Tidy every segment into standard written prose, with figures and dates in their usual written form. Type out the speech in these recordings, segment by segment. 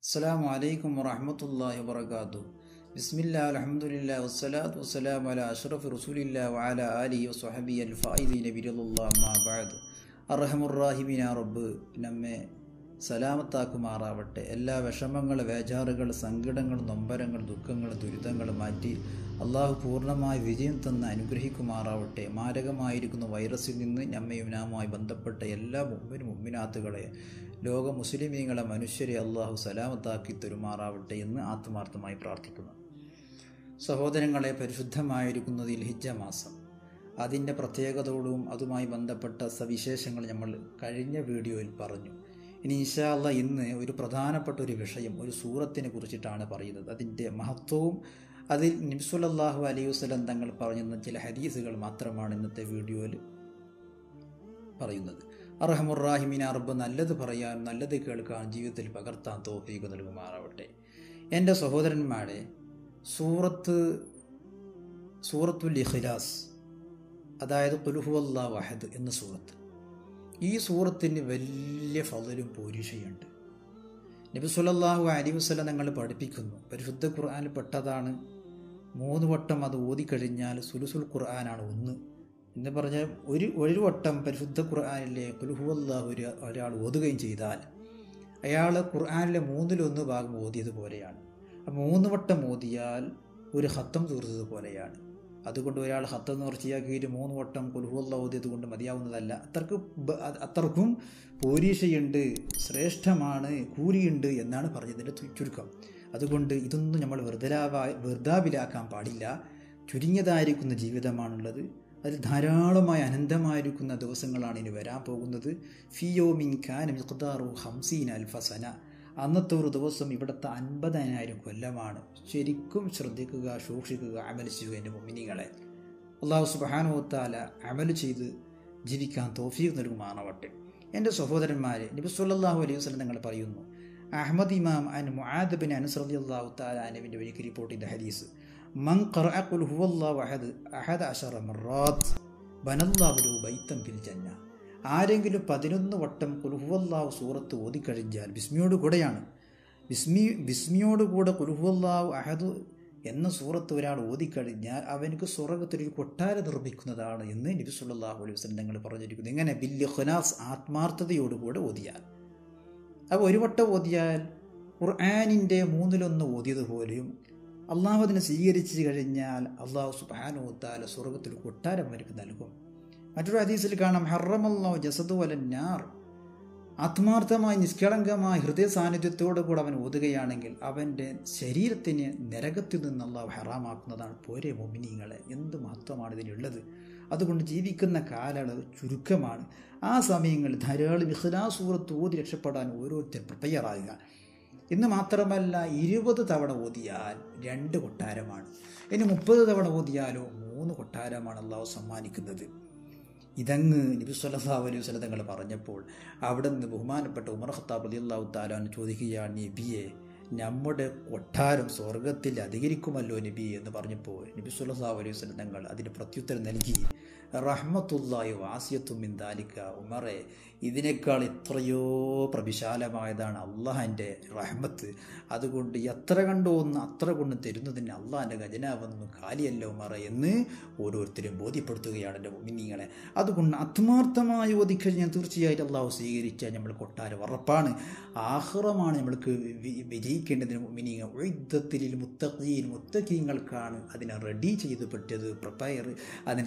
അസ്സലാമു അലൈക്കും വറഹ്മത്തുള്ളാഹി വബറകാതുഹു. ബിസ്മില്ലാഹി അൽഹംദുലില്ലാഹി വസ്സലാത്തു വസ്സലാമു അലാ അഷ്റഫി റസൂലില്ലാഹി വഅലാ ആലിഹി വസ്വഹബിഹി അൽ ഫായിദീന ബിറളില്ലാഹി അമ്മാ ബഅദ്. അർഹമുർ റഹീമീനാ റബ്ബ് നമ്മെ സലാമത്താക്കുമാറാവട്ടെ. എല്ലാ വിഷമങ്ങൾ, വേജാറുകൾ, സങ്കടങ്ങൾ, നൊമ്പരങ്ങൾ, ദുഃഖങ്ങൾ, ദുരിതങ്ങൾ മാറ്റി അള്ളാഹു പൂർണ്ണമായ വിജയം തന്ന് അനുഗ്രഹിക്കുമാറാവട്ടെ. മാരകമായിരിക്കുന്ന വൈറസിൽ നിന്ന് നമ്മയും നാമുമായി ബന്ധപ്പെട്ട എല്ലാ മുഅ്മിനാത്തുകളെ, ലോക മുസ്ലിമീങ്ങളെ, മനുഷ്യരെ അള്ളാഹു സലാമത്താക്കി തരുമാറാവട്ടെ എന്ന് ആത്മാർത്ഥമായി പ്രാർത്ഥിക്കുന്നു. സഹോദരങ്ങളെ, പരിശുദ്ധമായിരിക്കുന്ന ദിൽഹിജ്ജ മാസം, അതിൻ്റെ പ്രത്യേകതകളും അതുമായി ബന്ധപ്പെട്ട സവിശേഷങ്ങൾ നമ്മൾ കഴിഞ്ഞ വീഡിയോയിൽ പറഞ്ഞു. ഇനി ഇൻഷാ അല്ലാഹ് ഇന്ന് ഒരു പ്രധാനപ്പെട്ട ഒരു വിഷയം, ഒരു സൂറത്തിനെ കുറിച്ചിട്ടാണ് പറയുന്നത്. അതിൻ്റെ മഹത്വവും അതിൽ നബി സല്ലല്ലാഹു അലൈഹി വസല്ലം തങ്ങൾ പറഞ്ഞ ചില ഹദീസുകൾ മാത്രമാണ് ഇന്നത്തെ വീഡിയോയിൽ പറയുന്നത്. അർഹമുർ റഹീമീനാ റബ്ബ് നല്ലത് പറയാൻ, നല്ലത് കേൾക്കാൻ, ജീവിതത്തിൽ പകർത്താൻ തൗഫീഖ് നൽകുമാറാവട്ടെ. എൻ്റെ സഹോദരന്മാരെ, സൂറത്തുൽ ഇഖ്ലാസ്, അതായത് ഖുൽ ഹുവല്ലാഹു അഹദ് എന്ന സൂറത്ത്, ഈ സൂറത്തിന് വലിയ ഫളലും പോരിഷയുണ്ട്. നബി സല്ലല്ലാഹു അലൈഹി വസല്ലം തങ്ങൾ പഠിപ്പിക്കുന്നു, പരിശുദ്ധ ഖുർആനിൽ പെട്ടതാണ്. 3 വട്ടം അത് ഓതിക്കഴിഞ്ഞാൽ സുലുസുൽ ഖുർആനാണ് 1 എന്ന് പറഞ്ഞാൽ ഒരു വട്ടം പരിശുദ്ധ ഖുർആനിലെ ഖുൽ ഹുവല്ലാഹു ഒരാൾ ഓതുകയും ചെയ്താൽ അയാൾ ഖുർആനിലെ 1/3 ഭാഗം ഓതിയതുപോലെയാണ്. 3 വട്ടം ഓതിയാൽ ഒരു ഖത്തം തീർത്തതുപോലെയാണ്. അതുകൊണ്ട് ഒരാൾ ഖത്തം നേർച്ചയാക്കിയിട്ട് 3 വട്ടം ഖുൽ ഹുവല്ലാഹു ഓതിയത് കൊണ്ട് മതിയാവുന്നതല്ല. അത്രക്കും പോരീഷയുണ്ട്, ശ്രേഷ്ഠമാണ്, കൂലിയുണ്ട് എന്നാണ് പറഞ്ഞതിൻ്റെ ചുരുക്കം. അതുകൊണ്ട് ഇതൊന്നും നമ്മൾ വെറുതാവിലാക്കാൻ പാടില്ല. ചുരുങ്ങിയതായിരിക്കുന്ന ജീവിതമാണുള്ളത്. അതിൽ ധാരാളമായി അനന്തമായിരിക്കുന്ന ദിവസങ്ങളാണ് ഇനി വരാൻ പോകുന്നത്. ഫീ യൗമിൻ കാന മിഖ്ദാറു 50 അൽഫ സന. അന്നത്തെ ഒരു ദിവസം ഇവിടുത്തെ 50,000 കൊല്ലമാണ്. ശരിക്കും ശ്രദ്ധിക്കുക, സൂക്ഷിക്കുക, അമൽ ചെയ്യുക എൻ്റെ മുഅ്മിനീങ്ങളെ. അല്ലാഹു സുബ്ഹാനഹു വ തആല അമൽ ചെയ്ത് ജീവിക്കാൻ തൗഫീഖ് നൽകുമാറാവട്ടെ. എൻ്റെ സഹോദരന്മാരെ, നബി സല്ലല്ലാഹു അലൈഹി വസല്ലം തങ്ങൾ പറയുന്നു, അഹ്മദ് ഇമാം അൻ മുആദ് ബിൻ അനസ് റളിയല്ലാഹു തആല അൻഹുവിൻ്റെ വഴിക്ക് റിപ്പോർട്ട് ചെയ്ത ഹദീസ്, മൻ ഖറഅ ഖുൽ ഹുവല്ലാഹു അഹദ് 10 മർറാത്ത് ബനല്ലാഹു ലഹു ബൈതൻ ഫിൽ ജന്ന. ആരെങ്കിലും 11 വട്ടം ഖുൽ ഹുവല്ലാഹു സൂറത്ത് ഓതിക്കഴിഞ്ഞാൽ, ബിസ്മിയോടുകൂടെ ഖുൽ ഹുവല്ലാഹു അഹദ് എന്ന സൂറത്ത് ഒരാൾ ഓതിക്കഴിഞ്ഞാൽ അവനക്ക് സ്വർഗ്ഗത്തിലൊരു കൊട്ടാരം നിർമ്മിക്കുന്നതാണ് എന്ന് നബി സല്ലല്ലാഹു അലൈഹി വസല്ലം തങ്ങൾ പറഞ്ഞിരിക്കുന്നു. എങ്ങനെ? ബിൽ ഇഖ്ലാസ്, ആത്മാർത്ഥതയോടുകൂടെ ഓതിയാൽ. അപ്പോൾ ഒരു വട്ടം ഓതിയാൽ ഖുർആനിൻ്റെ 1/3 ഓതിയതുപോലെയും അള്ളാഹു അതിനെ സ്വീകരിച്ചു കഴിഞ്ഞാൽ അള്ളാഹു സുബ്ഹാനഹു വ തആല സ്വർഗ്ഗത്തിൽ കൊട്ടാരം അവർക്ക് നൽകും. മറ്റൊരു ഹദീസിൽ കാണാം, ഹറമല്ലാഹു ജസദു അലന്നാർ. ആത്മാർത്ഥമായി നിഷ്കളങ്കമായ ഹൃദയ സാന്നിധ്യത്തോടു കൂടെ അവൻ ഓതുകയാണെങ്കിൽ അവൻ്റെ ശരീരത്തിന് നരകത്തിൽ നിന്ന് അള്ളാഹു ഹറാമാക്കുന്നതാണ്. പോരെ മുഅ്മിനീങ്ങളെ, എന്ത് മഹത്വമാണ് ഇതിനുള്ളത്. അതുകൊണ്ട് ജീവിക്കുന്ന കാലയളവ് ചുരുക്കമാണ്. ആ സമയങ്ങളിൽ ധാരാളം ഇഖ്ലാസ് സൂറത്ത് ഓതി രക്ഷപ്പെടാൻ ഓരോരുത്തർ പ്രിപ്പയറാകുക. ഇന്ന് മാത്രമല്ല, 20 തവണ ഓതിയാൽ 2 കൊട്ടാരമാണ്. ഇനി 30 തവണ ഓതിയാലോ 3 കൊട്ടാരമാണ് അള്ളാഹു സമ്മാനിക്കുന്നത്. ഇതങ്ങ് നബി സല്ലല്ലാഹു അലൈഹി വസല്ലം തങ്ങൾ പറഞ്ഞപ്പോൾ അവിടെ നിന്ന് ബഹുമാനപ്പെട്ട ഉമർ ഖത്താബ് റളിയല്ലാഹു തആല ചോദിക്കുകയാണ്, നബിയെ, നമ്മുടെ കൊട്ടാരം സ്വർഗത്തിൽ അധികരിക്കുമല്ലോ നബി എന്ന് പറഞ്ഞപ്പോൾ നബി സല്ലല്ലാഹു അലൈഹി വസല്ലം തങ്ങൾ അതിന് പ്രത്യുത്തരം നൽകി, റഹ്മത്തുള്ളാഹി വാസിയത്തും മിൻ ദാലിക. ഉമറെ, ഇതിനേക്കാൾ എത്രയോ പ്രവിശാലമായതാണ് അള്ളാഹിൻ്റെ റഹ്മത്ത്. അതുകൊണ്ട് എത്ര കണ്ടോന്ന് അത്ര കൊണ്ട് തരുന്നതിന് അള്ളാഹിൻ്റെ ഖജനാവൊന്നും കാലിയല്ല ഉമറെ എന്ന് ഓരോരുത്തരും ബോധ്യപ്പെടുത്തുകയാണ് എൻ്റെ മുഅ്മിനീങ്ങളെ. അതുകൊണ്ട് ആത്മാർത്ഥമായി ഓതിക്കഴിഞ്ഞാൽ തീർച്ചയായിട്ടും അള്ളാഹു സ്വീകരിച്ചാൽ നമ്മൾ കൊട്ടാരം ഉറപ്പാണ്. ആഖിറമാണ് നമ്മൾക്ക് വിജയിക്കേണ്ടതിന് മുഅ്മിനീങ്ങൾ. ഉഇദ്ദത്തിൽ മുത്തഖീൻ, മുത്തഖീങ്ങൾക്കാണ് അതിനെ റെഡി ചെയ്ത് പറ്റിയത്, അതിന്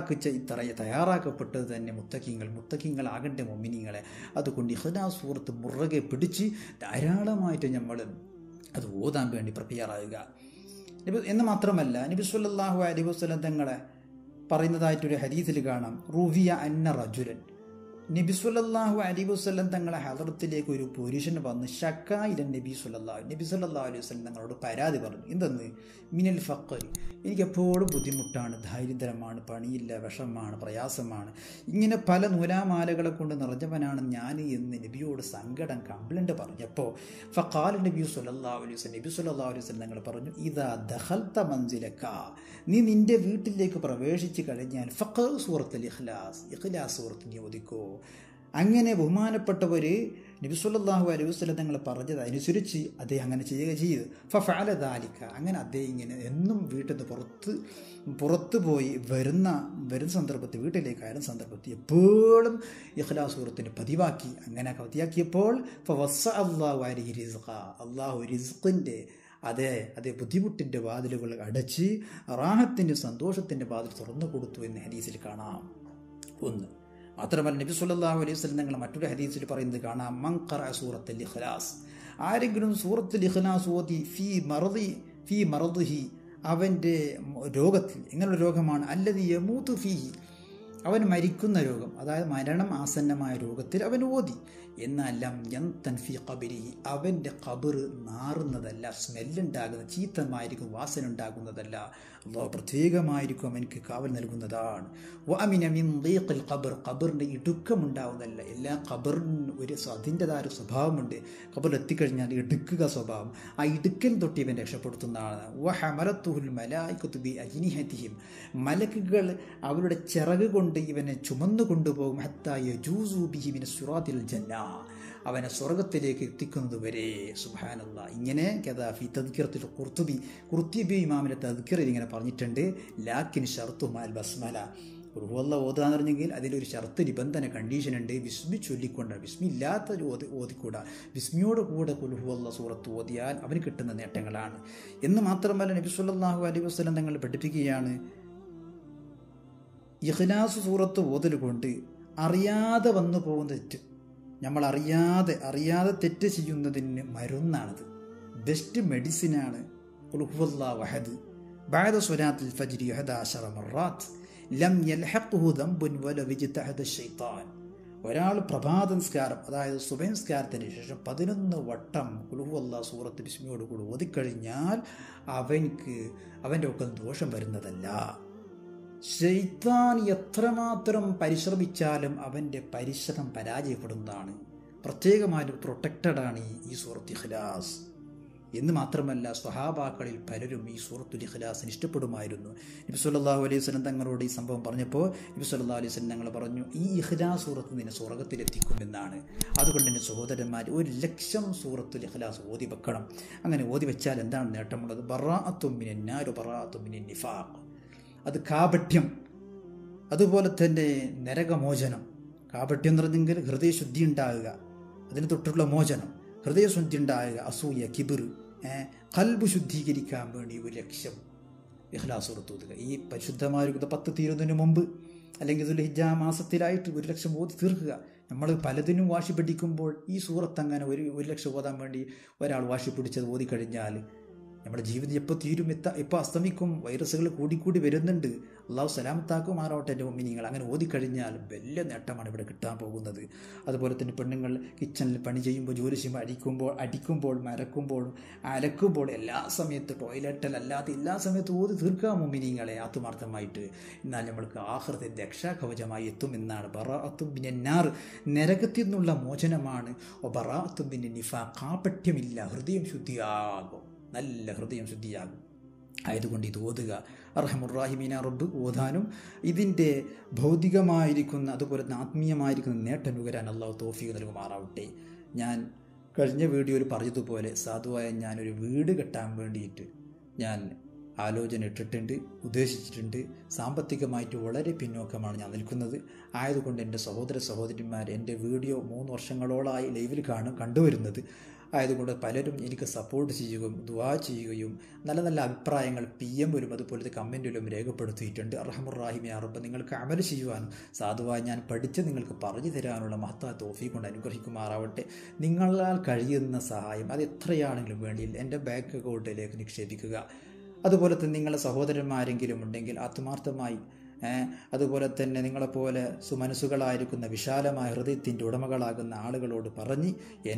തയ്യാറാക്കപ്പെട്ടത് തന്നെ മുത്തഖീങ്ങളാകേണ്ട മുഅ്മിനീങ്ങളെ. അതുകൊണ്ട് ഇഖ്ലാസ് സൂറത്ത് മുറുകെ പിടിച്ച് ധാരാളമായിട്ട് നമ്മൾ അത് ഓതാൻ വേണ്ടി പ്രിപ്പയറാകുക എന്ന് മാത്രമല്ല, നബി സല്ലല്ലാഹു അലൈഹി വസല്ലം തങ്ങളെ പറയുന്നതായിട്ടൊരു ഹദീസിൽ കാണാം, റുവിയ അന്ന റജുലൻ. നബി സല്ലല്ലാഹു അലൈഹി വസല്ലം തങ്ങളെ ഹദറത്തിലേക്ക് ഒരു പുരുഷൻ വന്ന് നബി സല്ലല്ലാഹു അലൈഹി വസല്ലം തങ്ങളോട് പരാതി പറഞ്ഞു. എന്തെന്ന്? മിനൽ ഫഖർ, എനിക്കെപ്പോഴും ബുദ്ധിമുട്ടാണ്, ദാരിദ്ര്യമാണ്, പണിയില്ല, വിഷമാണ്, പ്രയാസമാണ്, ഇങ്ങനെ പല നൂലാമാലകളെ കൊണ്ട് നിറഞ്ഞവനാണ് ഞാൻ എന്ന് നബിയോട് സങ്കടം, കംപ്ലൈൻറ്റ് പറഞ്ഞപ്പോൾ ഫഖാല നബി സല്ലല്ലാഹു അലൈഹി വസല്ലം തങ്ങൾ പറഞ്ഞു, ഇദാ ദഖൽത മൻസിലക, നീ നിന്റെ വീട്ടിലേക്ക് പ്രവേശിച്ചു കഴിഞ്ഞാൽ ഫഖർ സൂറത്തുൽ ഇഖ്ലാസ് സൂറത്ത് നീ ഓതിക്കോ. അങ്ങനെ ബഹുമാനപ്പെട്ടവർ നബി സല്ലല്ലാഹു അലൈഹി വസല്ലം തങ്ങൾ പറഞ്ഞത് അനുസരിച്ച് അദ്ദേഹം അങ്ങനെ ചെയ്യുക ചെയ്ത് ഫഅല ദാലിക. അങ്ങനെ അദ്ദേഹം ഇങ്ങനെ എന്നും വീട്ടിൽ നിന്ന് പുറത്ത് പോയി വരുന്ന സന്ദർഭത്തിൽ, വീട്ടിലേക്ക് ആയിരുന്ന സന്ദർഭത്തിൽ എപ്പോഴും ഇഖ്ലാസ് സൂറത്തിന് പതിവാക്കി. അങ്ങനെ പതിവാക്കിയപ്പോൾ അള്ളാഹു റിസ്ഖിൻ്റെ അതേ ബുദ്ധിമുട്ടിൻ്റെ വാതിലുകൾ അടച്ച് റാഹത്തിൻ്റെ സന്തോഷത്തിൻ്റെ വാതിൽ തുറന്നു കൊടുത്തു എന്ന് ഹദീസിൽ കാണാം. ഒന്ന് മാത്രമല്ല, നബി സല്ലല്ലാഹു അലൈഹി വസല്ലം തങ്ങൾ മറ്റൊരു ഹദീസിൽ പറയുന്നത് കാണാം, മൻ ഖറഅ സൂറത്തുൽ ഇഖ്ലാസ്, ആരെങ്കിലും സൂറത്തുൽ ഇഖ്ലാസ് ഓതി ഫീ മറദിഹി, അവൻ്റെ രോഗത്തിൽ, എങ്ങനെയുള്ള രോഗമാണ്, അല്ലദി യമൂതു ഫീഹി, അവൻ മരിക്കുന്ന രോഗം, അതായത് മരണം ആസന്നമായ രോഗത്തിൽ അവൻ ഓതി, എന്നാലും യന്തൻ ഫീ ഖബരിഹി, അവൻ്റെ ഖബർ നാറുന്നതല്ല, സ്മെല്ലുണ്ടാകുന്ന, ചീത്തമായിരിക്കും, വാസന ഉണ്ടാകുന്നതല്ല, അള്ളാഹു പ്രത്യേകമായിരിക്കും അവനക്ക് കാവൽ നൽകുന്നതാണ്. വഅമിന മിൻ ദീഖിൽ ഖബർ, ഖബറിൻ്റെ ഇടുക്കമുണ്ടാവുന്നതല്ല. എല്ലാ ഖബറിനും അതിൻ്റെതായ ഒരു സ്വഭാവമുണ്ട്. ഖബറിൽ എത്തിക്കഴിഞ്ഞാൽ ഇടുക്കുക സ്വഭാവം, ആ ഇടുക്കൽ തൊട്ട് ഇവൻ രക്ഷപ്പെടുത്തുന്നതാണ്. വഹമലത്തുഹുൽ മലായികത്തു ബി അജ്നിഹതിഹിം, മലക്കുകൾ അവരുടെ ചിറക് കൊണ്ട് ഇവനെ ചുമന്നു കൊണ്ടുപോകും. ഹത്താ യജൂസു ബിഹി മിന സിറാത്തിൽ ജന്ന, അവനെ സ്വർഗത്തിലേക്ക് എത്തിക്കുന്നത് വരെ. സുബ്ഹാനല്ലാഹ്. ഇങ്ങനെ കദാഫി തദ്കിറത്തുൽ ഖുർത്തുബി ഇമാമിന്റെ തദ്കിറയിൽ ഇങ്ങനെ പറഞ്ഞിട്ടുണ്ട്, ലാക്കിൻ ഷർതു മാൽ ബസ്മല, ഖുൽ ഹുവല്ലാഹു ഓതാന്ന് പറഞ്ഞെങ്കിൽ അതിലൊരു ഷർത്ത്, നിബന്ധന, കണ്ടീഷൻ ഉണ്ട്. ബിസ്മി ചൊല്ലിക്കൊണ്ട്, ബിസ്മി ഇല്ലാത്ത ഓതിക്കൂടാ. ബിസ്മിയോട് കൂടെ ഖുൽ ഹുവല്ലാഹു സൂറത്ത് ഓതിയാൽ അവന് കിട്ടുന്ന നേട്ടങ്ങളാണ് എന്ന് മാത്രമല്ല, നബി സല്ലല്ലാഹു അലൈഹി വസല്ലം തങ്ങൾ പഠിപ്പിക്കുകയാണ്, ഇഖ്ലാസ് സൂറത്ത് ഓതൽ കൊണ്ട് അറിയാതെ വന്നു പോകുന്ന തെറ്റ്, നമ്മൾ അറിയാതെ തെറ്റ് ചെയ്യുന്നതിന് മരുന്നാണത്, ബെസ്റ്റ് മെഡിസിനാണ്. ഖുൽ ഹുവല്ലാഹു അഹദ് ബഅദ സ്വലാത്തിൽ ഫജ്രി 11 മററാത്ത് ലം യൽഹഖ്ഹു ദംബുൻ വലൗ ഇജ്തഹദ ശൈത്താൻ. ഒരാൾ പ്രഭാത നിസ്കാരം, അതായത് സുബഹി നിസ്കാരത്തിന് ശേഷം 11 വട്ടം ഖുൽ ഹുവല്ലാഹു സൂറത്ത് ബിസ്മിയോട് കൂടി ഓതിക്കഴിഞ്ഞാൽ അവൻ്റെ ഒക്കെ ദോഷം വരുന്നതല്ല. ശൈത്താൻ എത്രമാത്രം പരിശ്രമിച്ചാലും അവൻ്റെ പരിശ്രമം പരാജയപ്പെടുന്നതാണ്. പ്രത്യേകമായൊരു പ്രൊട്ടക്റ്റഡാണ് ഈ സൂറത്ത് ഇഖ്ലാസ് എന്ന് മാത്രമല്ല, സ്വഹാബാക്കളിൽ പലരും ഈ സൂറത്തുൽ ഇഖ്ലാസിന് ഇഷ്ടപ്പെടുമായിരുന്നു. നബി സല്ലല്ലാഹു അലൈഹി വസല്ലം തങ്ങളോട് ഈ സംഭവം പറഞ്ഞപ്പോൾ നബി സല്ലല്ലാഹു അലൈഹി വസല്ലം തങ്ങൾ പറഞ്ഞു, ഈ ഇഖ്ലാസ് സൂറത്ത് നിന്നെ സ്വർഗത്തിലെത്തിക്കുമെന്നാണ്. അതുകൊണ്ട് എൻ്റെ സഹോദരന്മാർ 1,00,000 സൂറത്തുൽ ഇഖ്ലാസ് ഓതി വെക്കണം. അങ്ങനെ ഓതി വെച്ചാൽ എന്താണ് നേട്ടമുള്ളത്? ബറാഅത്തും മിനന്നാർ ബറാഅത്തും മിനൻ നിഫാഖ്, അത് കാപഠ്യം, അതുപോലെ തന്നെ നരകമോചനം. കാപഠ്യം എന്ന് പറഞ്ഞെങ്കിൽ ഹൃദയശുദ്ധി ഉണ്ടാകുക, അതിന് തൊട്ടുള്ള മോചനം, ഹൃദയശുദ്ധി ഉണ്ടാകുക, അസൂയ, കിബിർ, ഖൽബ് ശുദ്ധീകരിക്കാൻ വേണ്ടി 1,00,000 ഇഖ്ലാസ് സൂറത്ത് ഓതുക. ഈ പരിശുദ്ധമായിരിക്കുന്ന 10 തീരുന്നതിന് മുമ്പ് അല്ലെങ്കിൽ ദുൽഹിജ്ജ മാസത്തിലായിട്ട് 1,00,000 ഓതി തീർക്കുക. നമ്മൾ പലതിനും വാശി പിടിക്കുമ്പോൾ ഈ സൂറത്ത് അങ്ങനെ 1,00,000 ഓതാൻ വേണ്ടി ഒരാൾ വാശി പിടിച്ചത് ഓതിക്കഴിഞ്ഞാൽ നമ്മുടെ ജീവിതം എപ്പോൾ തീരും, എപ്പോൾ അസ്തമിക്കും, വൈറസുകൾ കൂടിക്കൂടി വരുന്നുണ്ട്. അള്ളാഹു സലാമത്താക്കുമാറാവട്ടെ എൻ്റെ മുഅ്മിനീങ്ങൾ. അങ്ങനെ ഓതിക്കഴിഞ്ഞാൽ വലിയ നേട്ടമാണ് ഇവിടെ കിട്ടാൻ പോകുന്നത്. അതുപോലെ തന്നെ പെണ്ണുങ്ങൾ കിച്ചണിൽ പണി ചെയ്യുമ്പോൾ, ജോലി ചെയ്യുമ്പോൾ, അടിക്കുമ്പോൾ, മരക്കുമ്പോൾ, അലക്കുമ്പോൾ, എല്ലാ സമയത്തും ടോയ്ലറ്റിലല്ലാതെ എല്ലാ സമയത്തും ഓതി തീർക്കുക മുഅ്മിനീങ്ങളെ ആത്മാർത്ഥമായിട്ട്. എന്നാൽ നമ്മൾക്ക് ആഖിറത്തിൽ രക്ഷാകവചമായി എത്തും എന്നാണ്. ബറാഅത്തും മിനന്നാർ, നരകത്തിൽ നിന്നുള്ള മോചനമാണ്. ബറാഅത്തും മിനൻ നിഫാഖ്, കാപഠ്യമില്ല, ഹൃദയം ശുദ്ധിയാകും, നല്ല ഹൃദയം ശുദ്ധിയാകും. ആയതുകൊണ്ട് ഇത് ഓതുക. അർഹമുർ-റാഹിമീന റബ്ബ് ഓതാനും ഇതിൻ്റെ ഭൗതികമായിരിക്കുന്ന അതുപോലെ തന്നെ ആത്മീയമായിരിക്കുന്ന നേട്ടം നുകരാൻ അള്ളാഹു തൗഫീഖ് നൽകുമാറാവട്ടെ. ഞാൻ കഴിഞ്ഞ വീഡിയോയിൽ പറഞ്ഞതുപോലെ സാധുവായ ഞാനൊരു വീട് കെട്ടാൻ വേണ്ടിയിട്ട് ഞാൻ ആലോചന ഇട്ടിട്ടുണ്ട്, ഉദ്ദേശിച്ചിട്ടുണ്ട്. സാമ്പത്തികമായിട്ട് വളരെ പിന്നോക്കമാണ് ഞാൻ നിൽക്കുന്നത്. ആയതുകൊണ്ട് എൻ്റെ സഹോദരന്മാർ എൻ്റെ വീഡിയോ 3 വർഷങ്ങളോളമായി ലൈവിൽ കണ്ടുവരുന്നത്. ആയതുകൊണ്ട് പലരും എനിക്ക് സപ്പോർട്ട് ചെയ്യുകയും ദുആ ചെയ്യുകയും നല്ല നല്ല അഭിപ്രായങ്ങൾ PM-ലും അതുപോലത്തെ കമൻറ്റിലും രേഖപ്പെടുത്തിയിട്ടുണ്ട്. അർഹമുർ-റാഹിമീൻ റബ്ബ് നിങ്ങൾക്ക് അമൽ ചെയ്യുവാനും സാധുവായി ഞാൻ പഠിച്ച് നിങ്ങൾക്ക് പറഞ്ഞു തരാനുള്ള മഹത്തായ തൗഫീഖ് കൊണ്ട് അനുഗ്രഹിക്കുമാറാവട്ടെ. നിങ്ങളാൽ കഴിയുന്ന സഹായം അത് എത്രയാണെങ്കിലും വേണ്ടിയിൽ എൻ്റെ ബാങ്ക് അക്കൗണ്ടിലേക്ക് നിക്ഷേപിക്കുക. അതുപോലെ തന്നെ നിങ്ങളുടെ സഹോദരന്മാരെങ്കിലും ഉണ്ടെങ്കിൽ ആത്മാർത്ഥമായി അതുപോലെ തന്നെ നിങ്ങളെപ്പോലെ സുമനസ്സുകളായിരിക്കുന്ന വിശാലമായ ഹൃദയത്തിൻ്റെ ഉടമകളാകുന്ന ആളുകളോട് പറഞ്ഞ്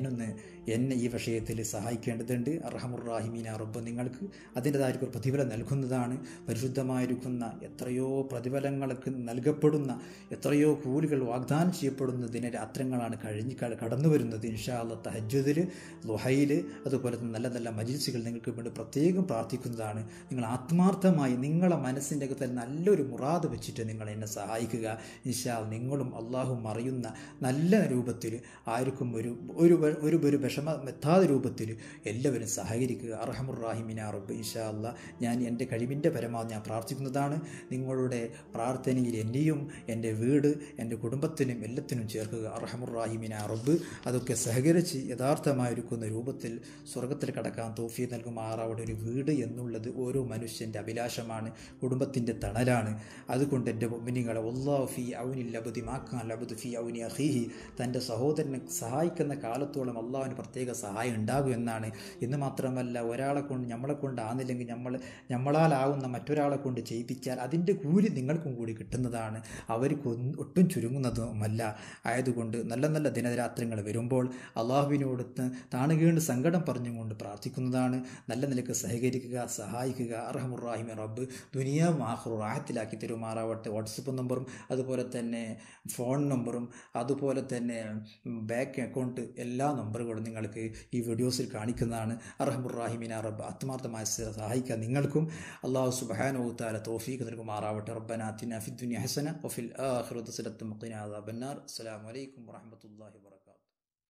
എന്നെ ഈ വിഷയത്തിൽ സഹായിക്കേണ്ടതുണ്ട്. അർഹമുർ-റാഹിമീന റബ്ബ് നിങ്ങൾക്ക് അതിൻ്റെതായിരിക്കും പ്രതിഫലം നൽകുന്നതാണ്. പരിശുദ്ധമായിരിക്കുന്ന എത്രയോ പ്രതിഫലങ്ങൾക്ക് നൽകപ്പെടുന്ന എത്രയോ കൂലികൾ വാഗ്ദാനം ചെയ്യപ്പെടുന്നതിന് രാത്രങ്ങളാണ് കടന്നു വരുന്നത്. ഇൻഷാ അല്ലാഹ് തഹജ്ജുദിൽ, ളുഹയിൽ, അതുപോലെ തന്നെ നല്ല നല്ല മജ്‌ലിസുകൾ നിങ്ങൾക്ക് വേണ്ടി പ്രത്യേകം പ്രാർത്ഥിക്കുന്നതാണ്. നിങ്ങൾ ആത്മാർത്ഥമായി നിങ്ങളെ മനസ്സിൻ്റെ അകത്ത് നല്ലൊരു മുറാദ് വെച്ചിട്ട് നിങ്ങൾ എന്നെ സഹായിക്കുക. ഇൻഷാ അല്ലാഹ് നിങ്ങളും അള്ളാഹും അറിയുന്ന നല്ല രൂപത്തിൽ ആർക്കും ഒരു വിഷമം എത്താത്ത രൂപത്തിൽ എല്ലാവരും സഹകരിക്കുക. അർഹമുർ-റാഹിമീനായ റബ്ബ്, ഇൻഷാ അല്ലാഹ് ഞാൻ എൻ്റെ കഴിവിൻ്റെ പരമാവധി ഞാൻ പ്രാർത്ഥിക്കുന്നതാണ്. നിങ്ങളുടെ പ്രാർത്ഥനയിൽ എന്നെയും എൻ്റെ വീട് എൻ്റെ കുടുംബത്തിനും എല്ലാത്തിനും ചേർക്കുക. അർഹമുർ-റാഹിമീനായ റബ്ബ് അതൊക്കെ സഹകരിച്ച് യഥാർത്ഥമായിരിക്കുന്ന രൂപത്തിൽ സ്വർഗത്തിൽ കടക്കാൻ തൗഫീഖ് നൽകുമാറാവട്ടെ. ഒരു വീട് എന്നുള്ളത് ഓരോ മനുഷ്യൻ്റെ അഭിലാഷമാണ്, കുടുംബത്തിൻ്റെ തണലാണ്. അതുകൊണ്ട് എൻ്റെ മുഅ്മിനീങ്ങളെ, വല്ലാഹു ഫീ ഔനിൽ അബ്ദി മാ കാന അബ്ദു ഫീ ഔനി അഖീഹി, തൻ്റെ സഹോദരനെ സഹായിക്കുന്ന കാലത്തോളം അള്ളാഹുവിന് പ്രത്യേക സഹായം ഉണ്ടാകും എന്നാണ്. എന്ന് മാത്രമല്ല, ഒരാളെ കൊണ്ട് നമ്മളെ കൊണ്ട് ആകുന്നില്ലെങ്കിൽ നമ്മളാലാവുന്ന മറ്റൊരാളെ കൊണ്ട് ചെയ്യിപ്പിച്ചാൽ അതിൻ്റെ കൂലി നിങ്ങൾക്കും കൂടി കിട്ടുന്നതാണ്, അവർക്ക് ഒട്ടും ചുരുങ്ങുന്നതുമല്ല. ആയതുകൊണ്ട് നല്ല നല്ല ദിനരാത്രങ്ങൾ വരുമ്പോൾ അള്ളാഹുവിനോട് താണുകേണ്ട് സങ്കടം പറഞ്ഞുകൊണ്ട് പ്രാർത്ഥിക്കുന്നതാണ്. നല്ല നിലക്ക് സഹകരിക്കുക, സഹായിക്കുക. അർഹമുർ-റാഹിമീൻ റബ്ബ് ദുനിയാവും ആഖിറവും റാഹത്തിലാക്കി തരുമാറാവട്ടെ. വാട്സപ്പ് നമ്പറും അതുപോലെ തന്നെ ഫോൺ നമ്പറും അതുപോലെ തന്നെ ബാങ്ക് അക്കൗണ്ട് എല്ലാ നമ്പറുകളും നിങ്ങൾക്ക് ഈ വീഡിയോസിൽ കാണിക്കുന്നതാണ്. അർഹമുർ-റാഹിമീൻ റബ്ബ് ആത്മാർത്ഥമായി സഹായിക്കാൻ നിങ്ങൾക്കും അല്ലാഹു സുബ്ഹാനഹു വ തആല തൗഫീഖ് നൽകുമാറാവട്ടെ. റബ്ബനാ ആതിനാ ഫിദ്ദുനിയ ഹസന വഫിൽ ആഖിറതി ഹസനത്തും വഖിനാ അദാബന്നാർ. അസ്സലാമു അലൈക്കും വറഹ്മത്തുള്ളാഹി വബറകാതുഹു.